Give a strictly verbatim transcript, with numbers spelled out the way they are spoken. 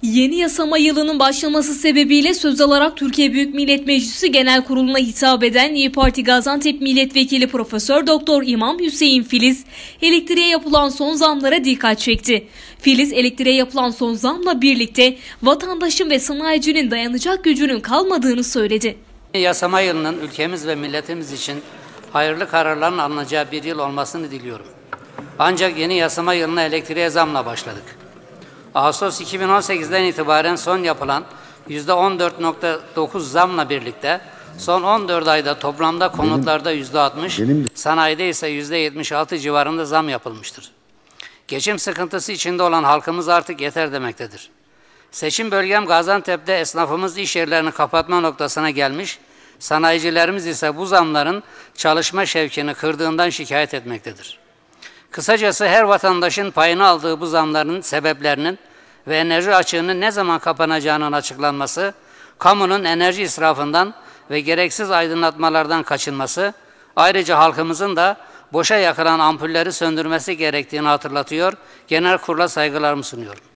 Yeni yasama yılının başlaması sebebiyle söz alarak Türkiye Büyük Millet Meclisi Genel Kurulu'na hitap eden İYİ Parti Gaziantep Milletvekili Profesör Doktor İmam Hüseyin Filiz, elektriğe yapılan son zamlara dikkat çekti. Filiz, elektriğe yapılan son zamla birlikte vatandaşın ve sanayicinin dayanacak gücünün kalmadığını söyledi. Yasama yılının ülkemiz ve milletimiz için hayırlı kararların alınacağı bir yıl olmasını diliyorum. Ancak yeni yasama yılına elektriğe zamla başladık. Ağustos iki bin on sekiz'den itibaren son yapılan yüzde on dört nokta dokuz zamla birlikte son on dört ayda toplamda konutlarda yüzde altmış, sanayide ise yüzde yetmiş altı civarında zam yapılmıştır. Geçim sıkıntısı içinde olan halkımız artık yeter demektedir. Seçim bölgem Gaziantep'te esnafımız iş yerlerini kapatma noktasına gelmiş, sanayicilerimiz ise bu zamların çalışma şevkini kırdığından şikayet etmektedir. Kısacası her vatandaşın payını aldığı bu zamların sebeplerinin ve enerji açığının ne zaman kapanacağının açıklanması, kamunun enerji israfından ve gereksiz aydınlatmalardan kaçınması, ayrıca halkımızın da boşa yakılan ampulleri söndürmesi gerektiğini hatırlatıyor, genel kurula saygılarımı sunuyorum.